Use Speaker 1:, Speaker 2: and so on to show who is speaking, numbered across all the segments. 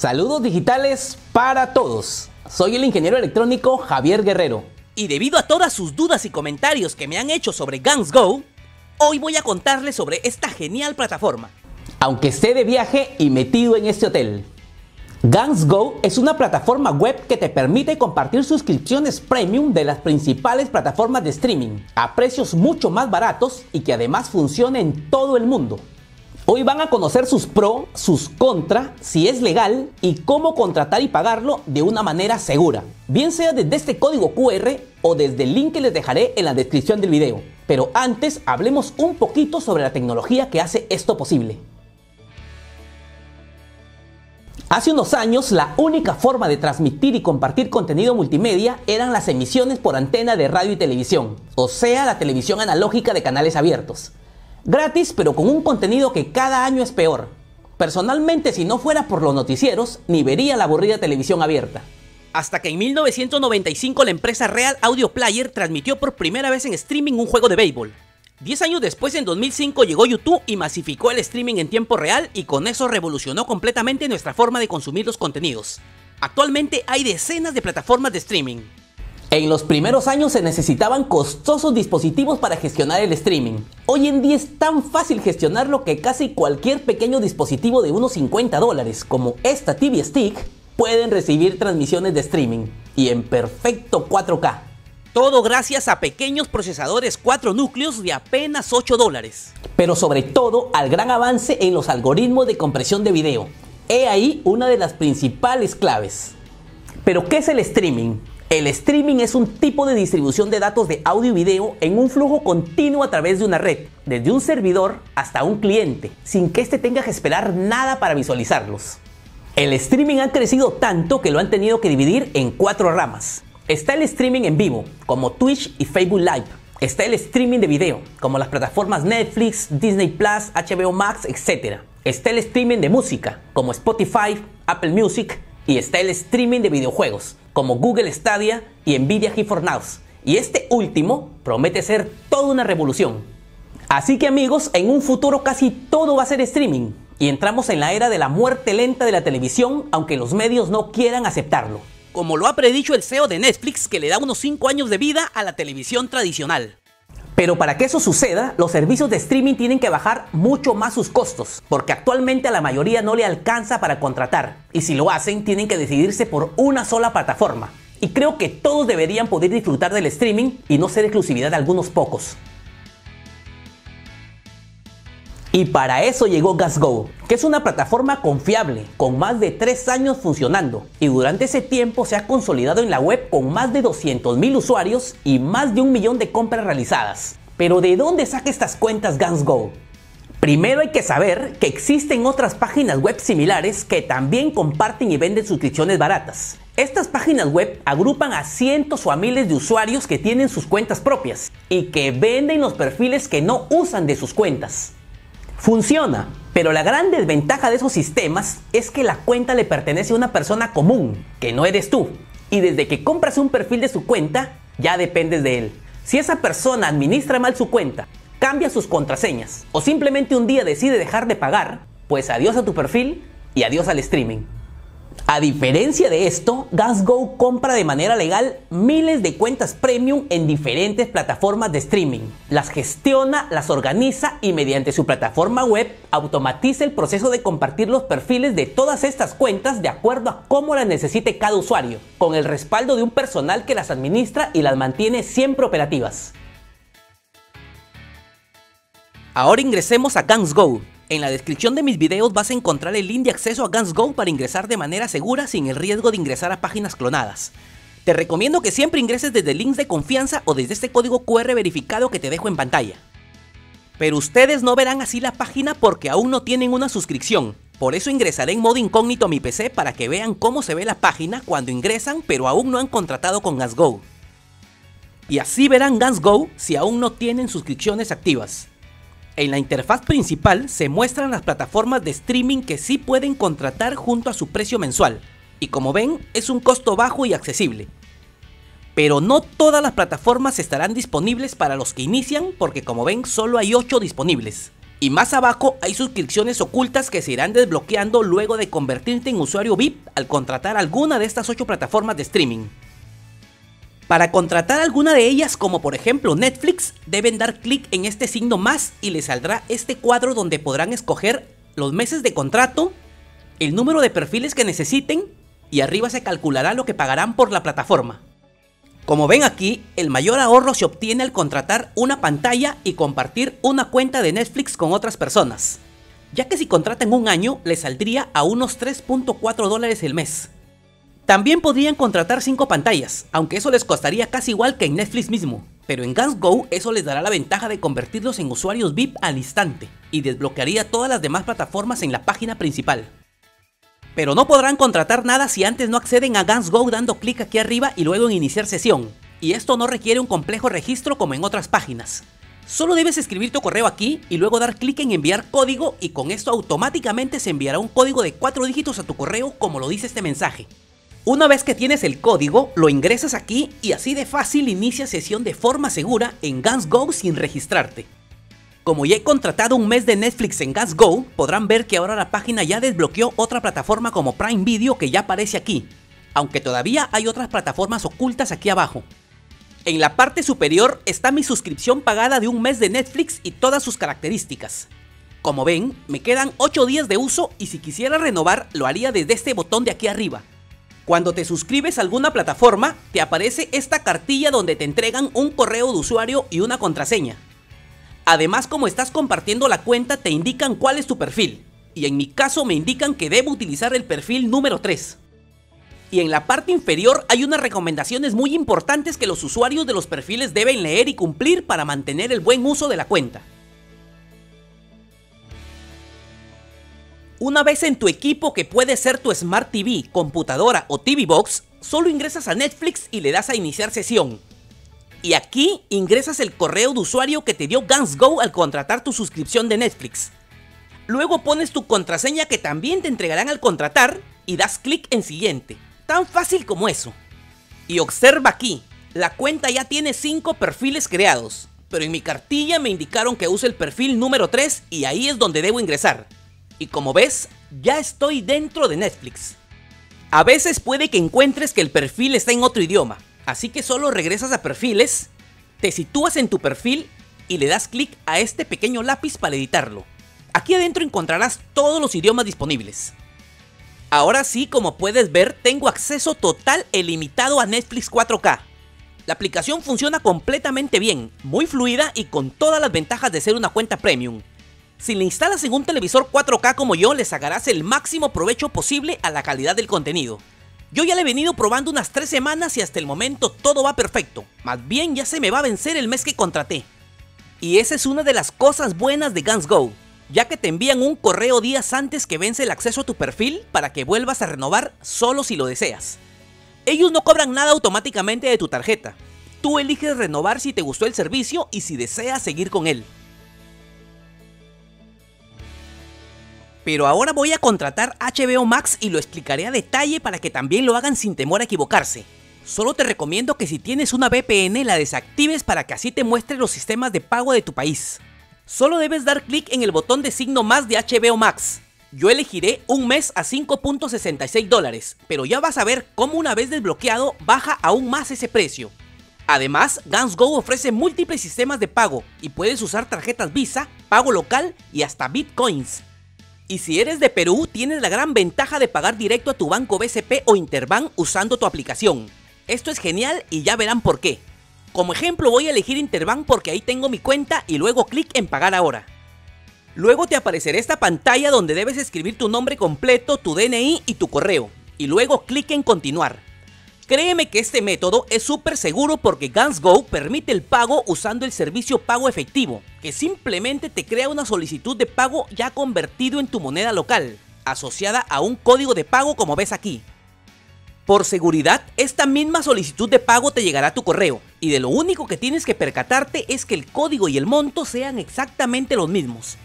Speaker 1: Saludos digitales para todos. Soy el ingeniero electrónico Javier Guerrero.
Speaker 2: Y debido a todas sus dudas y comentarios que me han hecho sobre Guns Go, hoy voy a contarles sobre esta genial plataforma.
Speaker 1: Aunque esté de viaje y metido en este hotel. Guns Go es una plataforma web que te permite compartir suscripciones premium de las principales plataformas de streaming a precios mucho más baratos y que además funciona en todo el mundo. Hoy van a conocer sus pros, sus contras, si es legal y cómo contratar y pagarlo de una manera segura. Bien sea desde este código QR o desde el link que les dejaré en la descripción del video. Pero antes hablemos un poquito sobre la tecnología que hace esto posible. Hace unos años la única forma de transmitir y compartir contenido multimedia eran las emisiones por antena de radio y televisión, o sea la televisión analógica de canales abiertos. Gratis, pero con un contenido que cada año es peor. Personalmente, si no fuera por los noticieros, ni vería la aburrida televisión abierta.
Speaker 2: Hasta que en 1995 la empresa Real Audio Player transmitió por primera vez en streaming un juego de béisbol. 10 años después, en 2005, llegó YouTube y masificó el streaming en tiempo real y con eso revolucionó completamente nuestra forma de consumir los contenidos. Actualmente hay decenas de plataformas de streaming.
Speaker 1: En los primeros años se necesitaban costosos dispositivos para gestionar el streaming. Hoy en día es tan fácil gestionarlo que casi cualquier pequeño dispositivo de unos $50, como esta TV Stick, pueden recibir transmisiones de streaming y en perfecto 4K.
Speaker 2: Todo gracias a pequeños procesadores 4 núcleos de apenas $8.
Speaker 1: Pero sobre todo al gran avance en los algoritmos de compresión de video. He ahí una de las principales claves. ¿Pero qué es el streaming? El streaming es un tipo de distribución de datos de audio y video en un flujo continuo a través de una red, desde un servidor hasta un cliente, sin que éste tenga que esperar nada para visualizarlos. El streaming ha crecido tanto que lo han tenido que dividir en 4 ramas. Está el streaming en vivo, como Twitch y Facebook Live. Está el streaming de video, como las plataformas Netflix, Disney Plus, HBO Max, etc. Está el streaming de música, como Spotify, Apple Music. Y está el streaming de videojuegos, como Google Stadia y Nvidia GeForce Now. Y este último promete ser toda una revolución. Así que amigos, en un futuro casi todo va a ser streaming. Y entramos en la era de la muerte lenta de la televisión, aunque los medios no quieran aceptarlo.
Speaker 2: Como lo ha predicho el CEO de Netflix, que le da unos 5 años de vida a la televisión tradicional.
Speaker 1: Pero para que eso suceda, los servicios de streaming tienen que bajar mucho más sus costos, porque actualmente a la mayoría no le alcanza para contratar, y si lo hacen tienen que decidirse por una sola plataforma. Y creo que todos deberían poder disfrutar del streaming y no ser exclusividad de algunos pocos. Y para eso llegó Guns Go, que es una plataforma confiable, con más de 3 años funcionando, y durante ese tiempo se ha consolidado en la web con más de 200,000 usuarios y más de 1 millón de compras realizadas. Pero ¿de dónde saca estas cuentas Guns Go? Primero hay que saber que existen otras páginas web similares que también comparten y venden suscripciones baratas. Estas páginas web agrupan a cientos o a miles de usuarios que tienen sus cuentas propias y que venden los perfiles que no usan de sus cuentas. Funciona, pero la gran desventaja de esos sistemas es que la cuenta le pertenece a una persona común, que no eres tú. Y desde que compras un perfil de su cuenta, ya dependes de él. Si esa persona administra mal su cuenta, cambia sus contraseñas o simplemente un día decide dejar de pagar, pues adiós a tu perfil y adiós al streaming. A diferencia de esto, Guns Go compra de manera legal miles de cuentas premium en diferentes plataformas de streaming. Las gestiona, las organiza y mediante su plataforma web automatiza el proceso de compartir los perfiles de todas estas cuentas de acuerdo a cómo las necesite cada usuario, con el respaldo de un personal que las administra y las mantiene siempre operativas.
Speaker 2: Ahora ingresemos a Guns Go. En la descripción de mis videos vas a encontrar el link de acceso a Guns Go para ingresar de manera segura sin el riesgo de ingresar a páginas clonadas. Te recomiendo que siempre ingreses desde links de confianza o desde este código QR verificado que te dejo en pantalla. Pero ustedes no verán así la página porque aún no tienen una suscripción. Por eso ingresaré en modo incógnito a mi PC para que vean cómo se ve la página cuando ingresan pero aún no han contratado con Guns Go. Y así verán Guns Go si aún no tienen suscripciones activas. En la interfaz principal se muestran las plataformas de streaming que sí pueden contratar junto a su precio mensual. Y como ven, es un costo bajo y accesible. Pero no todas las plataformas estarán disponibles para los que inician porque como ven solo hay 8 disponibles. Y más abajo hay suscripciones ocultas que se irán desbloqueando luego de convertirte en usuario VIP al contratar alguna de estas 8 plataformas de streaming. Para contratar alguna de ellas, como por ejemplo Netflix, deben dar clic en este signo más y les saldrá este cuadro donde podrán escoger los meses de contrato, el número de perfiles que necesiten y arriba se calculará lo que pagarán por la plataforma. Como ven aquí, el mayor ahorro se obtiene al contratar una pantalla y compartir una cuenta de Netflix con otras personas, ya que si contratan un año les saldría a unos $3.4 el mes. También podrían contratar 5 pantallas, aunque eso les costaría casi igual que en Netflix mismo, pero en Guns Go eso les dará la ventaja de convertirlos en usuarios VIP al instante y desbloquearía todas las demás plataformas en la página principal. Pero no podrán contratar nada si antes no acceden a Guns Go dando clic aquí arriba y luego en iniciar sesión, y esto no requiere un complejo registro como en otras páginas. Solo debes escribir tu correo aquí y luego dar clic en enviar código y con esto automáticamente se enviará un código de 4 dígitos a tu correo como lo dice este mensaje. Una vez que tienes el código, lo ingresas aquí y así de fácil inicia sesión de forma segura en Guns Go sin registrarte. Como ya he contratado un mes de Netflix en Guns Go, podrán ver que ahora la página ya desbloqueó otra plataforma como Prime Video que ya aparece aquí, aunque todavía hay otras plataformas ocultas aquí abajo. En la parte superior está mi suscripción pagada de un mes de Netflix y todas sus características. Como ven, me quedan 8 días de uso y si quisiera renovar lo haría desde este botón de aquí arriba. Cuando te suscribes a alguna plataforma, te aparece esta cartilla donde te entregan un correo de usuario y una contraseña. Además, como estás compartiendo la cuenta, te indican cuál es tu perfil. Y en mi caso me indican que debo utilizar el perfil número 3. Y en la parte inferior hay unas recomendaciones muy importantes que los usuarios de los perfiles deben leer y cumplir para mantener el buen uso de la cuenta. Una vez en tu equipo, que puede ser tu Smart TV, computadora o TV Box, solo ingresas a Netflix y le das a iniciar sesión. Y aquí ingresas el correo de usuario que te dio Guns Go al contratar tu suscripción de Netflix. Luego pones tu contraseña que también te entregarán al contratar y das clic en siguiente. Tan fácil como eso. Y observa aquí, la cuenta ya tiene 5 perfiles creados, pero en mi cartilla me indicaron que use el perfil número 3 y ahí es donde debo ingresar. Y como ves, ya estoy dentro de Netflix. A veces puede que encuentres que el perfil está en otro idioma. Así que solo regresas a perfiles, te sitúas en tu perfil y le das clic a este pequeño lápiz para editarlo. Aquí adentro encontrarás todos los idiomas disponibles. Ahora sí, como puedes ver, tengo acceso total e ilimitado a Netflix 4K. La aplicación funciona completamente bien, muy fluida y con todas las ventajas de ser una cuenta premium. Si le instalas en un televisor 4K como yo, le sacarás el máximo provecho posible a la calidad del contenido. Yo ya le he venido probando unas 3 semanas y hasta el momento todo va perfecto. Más bien ya se me va a vencer el mes que contraté. Y esa es una de las cosas buenas de Guns Go, ya que te envían un correo días antes que vence el acceso a tu perfil para que vuelvas a renovar solo si lo deseas. Ellos no cobran nada automáticamente de tu tarjeta. Tú eliges renovar si te gustó el servicio y si deseas seguir con él. Pero ahora voy a contratar HBO Max y lo explicaré a detalle para que también lo hagan sin temor a equivocarse. Solo te recomiendo que si tienes una VPN la desactives para que así te muestre los sistemas de pago de tu país. Solo debes dar clic en el botón de signo más de HBO Max. Yo elegiré un mes a $5.66, pero ya vas a ver cómo una vez desbloqueado baja aún más ese precio. Además, Guns Go ofrece múltiples sistemas de pago y puedes usar tarjetas Visa, pago local y hasta Bitcoins. Y si eres de Perú, tienes la gran ventaja de pagar directo a tu banco BCP o Interbank usando tu aplicación. Esto es genial y ya verán por qué. Como ejemplo voy a elegir Interbank porque ahí tengo mi cuenta y luego clic en pagar ahora. Luego te aparecerá esta pantalla donde debes escribir tu nombre completo, tu DNI y tu correo. Y luego clic en continuar. Créeme que este método es súper seguro porque Guns Go permite el pago usando el servicio pago efectivo, que simplemente te crea una solicitud de pago ya convertido en tu moneda local, asociada a un código de pago como ves aquí. Por seguridad, esta misma solicitud de pago te llegará a tu correo, y de lo único que tienes que percatarte es que el código y el monto sean exactamente los mismos.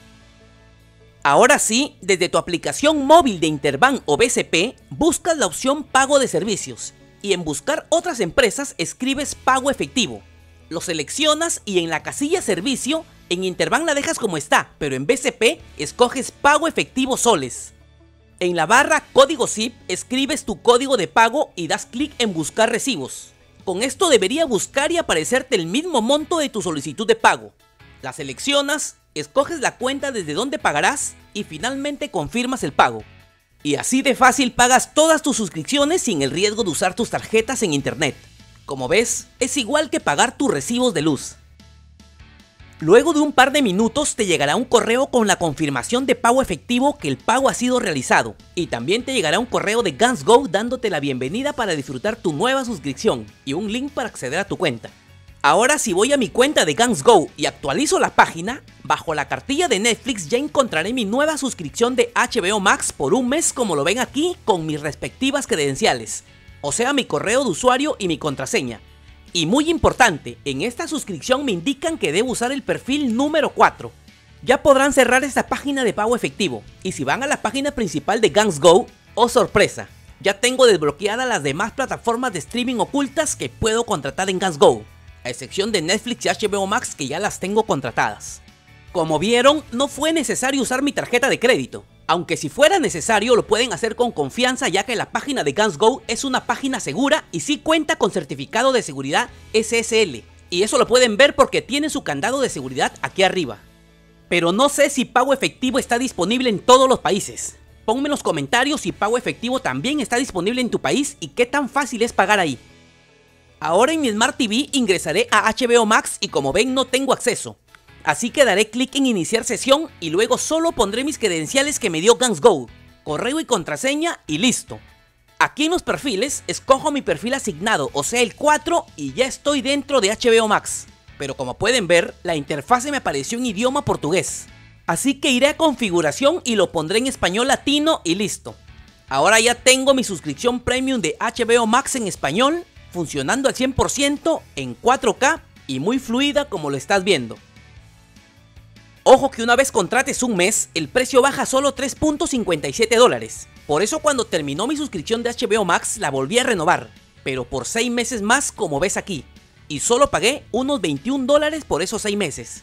Speaker 2: Ahora sí, desde tu aplicación móvil de Interbank o BCP, buscas la opción Pago de Servicios y en buscar otras empresas escribes Pago Efectivo. Lo seleccionas y en la casilla Servicio En Interbank la dejas como está, pero en BCP escoges pago efectivo soles. En la barra código zip escribes tu código de pago y das clic en buscar recibos. Con esto debería buscar y aparecerte el mismo monto de tu solicitud de pago. La seleccionas, escoges la cuenta desde donde pagarás y finalmente confirmas el pago. Y así de fácil pagas todas tus suscripciones sin el riesgo de usar tus tarjetas en internet. Como ves, es igual que pagar tus recibos de luz. Luego de un par de minutos te llegará un correo con la confirmación de pago efectivo que el pago ha sido realizado. Y también te llegará un correo de GansGo dándote la bienvenida para disfrutar tu nueva suscripción y un link para acceder a tu cuenta. Ahora si voy a mi cuenta de GansGo y actualizo la página, bajo la cartilla de Netflix ya encontraré mi nueva suscripción de HBO Max por un mes como lo ven aquí con mis respectivas credenciales, o sea mi correo de usuario y mi contraseña. Y muy importante, en esta suscripción me indican que debo usar el perfil número 4. Ya podrán cerrar esta página de pago efectivo, y si van a la página principal de GansGo, ¡oh sorpresa! Ya tengo desbloqueadas las demás plataformas de streaming ocultas que puedo contratar en GansGo, a excepción de Netflix y HBO Max que ya las tengo contratadas. Como vieron, no fue necesario usar mi tarjeta de crédito, aunque si fuera necesario lo pueden hacer con confianza ya que la página de GansGo es una página segura y sí cuenta con certificado de seguridad SSL, y eso lo pueden ver porque tiene su candado de seguridad aquí arriba. Pero no sé si pago efectivo está disponible en todos los países. Ponme en los comentarios si pago efectivo también está disponible en tu país y qué tan fácil es pagar ahí. Ahora en mi Smart TV ingresaré a HBO Max y como ven no tengo acceso. Así que daré clic en iniciar sesión y luego solo pondré mis credenciales que me dio GansGo, correo y contraseña y listo. Aquí en los perfiles escojo mi perfil asignado, o sea el 4 y ya estoy dentro de HBO Max. Pero como pueden ver, la interfase me apareció en idioma portugués. Así que iré a configuración y lo pondré en español latino y listo. Ahora ya tengo mi suscripción premium de HBO Max en español, funcionando al 100% en 4K y muy fluida como lo estás viendo. Ojo que una vez contrates un mes, el precio baja a solo $3.57. Por eso cuando terminó mi suscripción de HBO Max la volví a renovar, pero por 6 meses más como ves aquí. Y solo pagué unos $21 por esos 6 meses.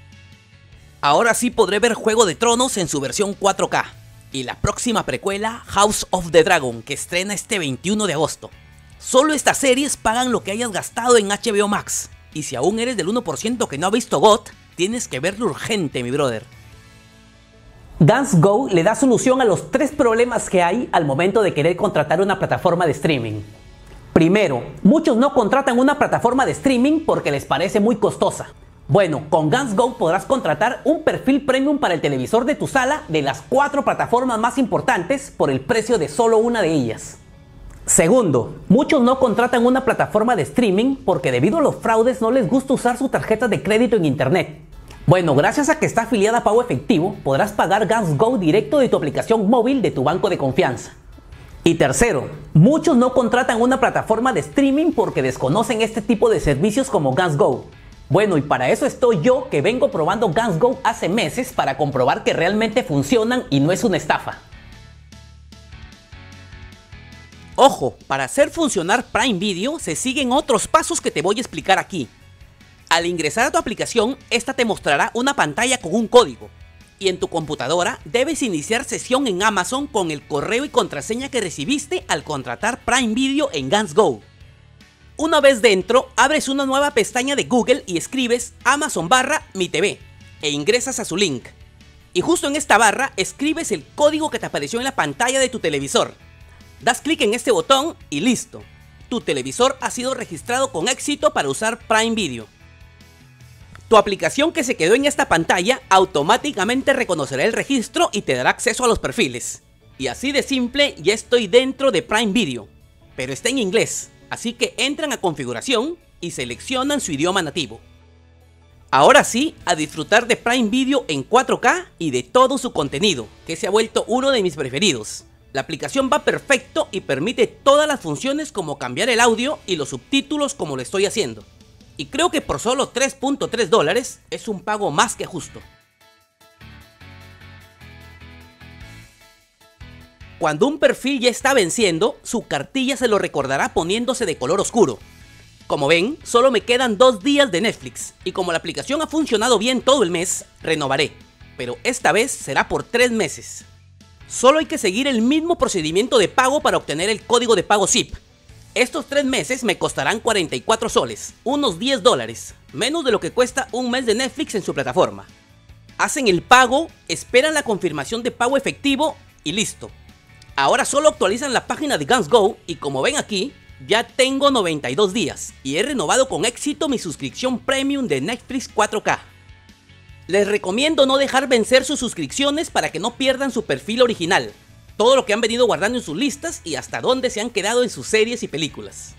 Speaker 2: Ahora sí podré ver Juego de Tronos en su versión 4K. Y la próxima precuela, House of the Dragon, que estrena este 21 de agosto. Solo estas series pagan lo que hayas gastado en HBO Max. Y si aún eres del 1% que no ha visto GOT, tienes que verlo urgente, mi brother.
Speaker 1: GansGo le da solución a los 3 problemas que hay al momento de querer contratar una plataforma de streaming. Primero, muchos no contratan una plataforma de streaming porque les parece muy costosa. Bueno, con GansGo podrás contratar un perfil premium para el televisor de tu sala de las 4 plataformas más importantes por el precio de solo una de ellas. Segundo, muchos no contratan una plataforma de streaming porque debido a los fraudes no les gusta usar su tarjeta de crédito en internet. Bueno, gracias a que está afiliada a Pago Efectivo, podrás pagar GansGo directo de tu aplicación móvil de tu banco de confianza. Y tercero, muchos no contratan una plataforma de streaming porque desconocen este tipo de servicios como GansGo. Bueno, y para eso estoy yo que vengo probando GansGo hace meses para comprobar que realmente funcionan y no es una estafa.
Speaker 2: Ojo, para hacer funcionar Prime Video se siguen otros pasos que te voy a explicar aquí. Al ingresar a tu aplicación, esta te mostrará una pantalla con un código. Y en tu computadora debes iniciar sesión en Amazon con el correo y contraseña que recibiste al contratar Prime Video en GansGo. Una vez dentro, abres una nueva pestaña de Google y escribes Amazon/mi TV e ingresas a su link. Y justo en esta barra escribes el código que te apareció en la pantalla de tu televisor. Das clic en este botón y listo. Tu televisor ha sido registrado con éxito para usar Prime Video. Tu aplicación que se quedó en esta pantalla automáticamente reconocerá el registro y te dará acceso a los perfiles. Y así de simple ya estoy dentro de Prime Video. Pero está en inglés, así que entran a configuración y seleccionan su idioma nativo. Ahora sí, a disfrutar de Prime Video en 4K y de todo su contenido, que se ha vuelto uno de mis preferidos. La aplicación va perfecto y permite todas las funciones como cambiar el audio y los subtítulos como lo estoy haciendo. Y creo que por solo $3.3 es un pago más que justo. Cuando un perfil ya está venciendo, su cartilla se lo recordará poniéndose de color oscuro. Como ven, solo me quedan 2 días de Netflix, y como la aplicación ha funcionado bien todo el mes, renovaré, pero esta vez será por 3 meses. Solo hay que seguir el mismo procedimiento de pago para obtener el código de pago ZIP. Estos 3 meses me costarán 44 soles, unos $10, menos de lo que cuesta un mes de Netflix en su plataforma. Hacen el pago, esperan la confirmación de pago efectivo y listo. Ahora solo actualizan la página de Guns Go y como ven aquí, ya tengo 92 días y he renovado con éxito mi suscripción premium de Netflix 4K. Les recomiendo no dejar vencer sus suscripciones para que no pierdan su perfil original, todo lo que han venido guardando en sus listas y hasta dónde se han quedado en sus series y películas.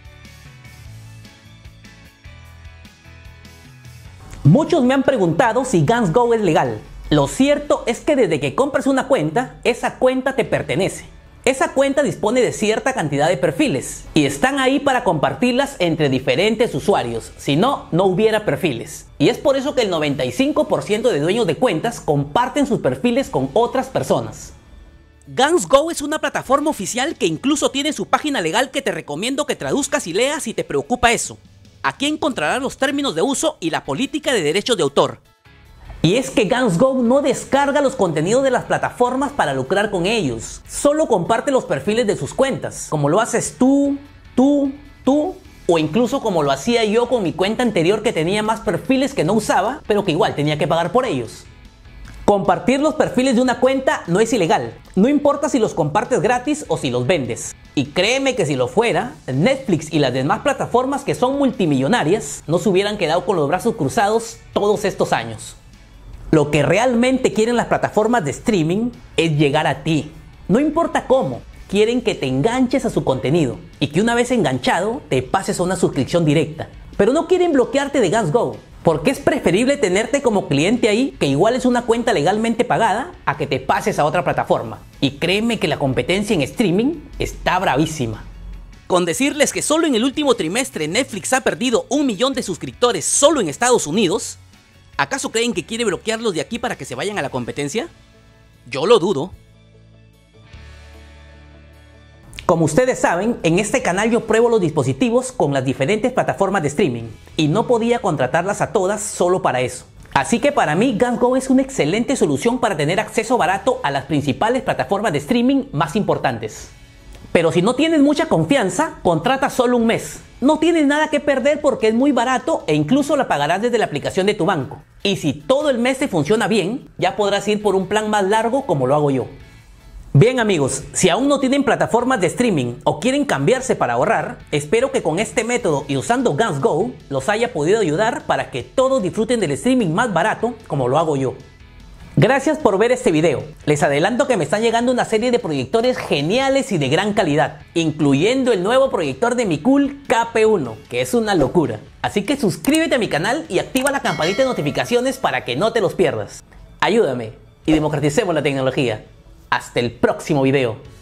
Speaker 1: Muchos me han preguntado si Guns Go es legal. Lo cierto es que desde que compras una cuenta, esa cuenta te pertenece. Esa cuenta dispone de cierta cantidad de perfiles y están ahí para compartirlas entre diferentes usuarios, si no, no hubiera perfiles. Y es por eso que el 95% de dueños de cuentas comparten sus perfiles con otras personas.
Speaker 2: Guns Go es una plataforma oficial que incluso tiene su página legal que te recomiendo que traduzcas y leas si te preocupa eso. Aquí encontrarás los términos de uso y la política de derechos de autor.
Speaker 1: Y es que Guns Go no descarga los contenidos de las plataformas para lucrar con ellos. Solo comparte los perfiles de sus cuentas, como lo haces tú, o incluso como lo hacía yo con mi cuenta anterior que tenía más perfiles que no usaba, pero que igual tenía que pagar por ellos. Compartir los perfiles de una cuenta no es ilegal, no importa si los compartes gratis o si los vendes. Y créeme que si lo fuera, Netflix y las demás plataformas que son multimillonarias no se hubieran quedado con los brazos cruzados todos estos años. Lo que realmente quieren las plataformas de streaming es llegar a ti. No importa cómo, quieren que te enganches a su contenido y que una vez enganchado te pases a una suscripción directa. Pero no quieren bloquearte de Guns Go, porque es preferible tenerte como cliente ahí, que igual es una cuenta legalmente pagada, a que te pases a otra plataforma. Y créeme que la competencia en streaming está bravísima.
Speaker 2: Con decirles que solo en el último trimestre Netflix ha perdido 1 millón de suscriptores solo en Estados Unidos, ¿acaso creen que quiere bloquearlos de aquí para que se vayan a la competencia? Yo lo dudo.
Speaker 1: Como ustedes saben, en este canal yo pruebo los dispositivos con las diferentes plataformas de streaming y no podía contratarlas a todas solo para eso. Así que para mí Guns Go es una excelente solución para tener acceso barato a las principales plataformas de streaming más importantes. Pero si no tienes mucha confianza, contrata solo un mes. No tienes nada que perder porque es muy barato e incluso la pagarás desde la aplicación de tu banco. Y si todo el mes te funciona bien, ya podrás ir por un plan más largo como lo hago yo. Bien amigos, si aún no tienen plataformas de streaming o quieren cambiarse para ahorrar, espero que con este método y usando Guns Go los haya podido ayudar para que todos disfruten del streaming más barato como lo hago yo. Gracias por ver este video. Les adelanto que me están llegando una serie de proyectores geniales y de gran calidad, incluyendo el nuevo proyector de Micool KP1, que es una locura. Así que suscríbete a mi canal y activa la campanita de notificaciones para que no te los pierdas. Ayúdame y democraticemos la tecnología. Hasta el próximo video.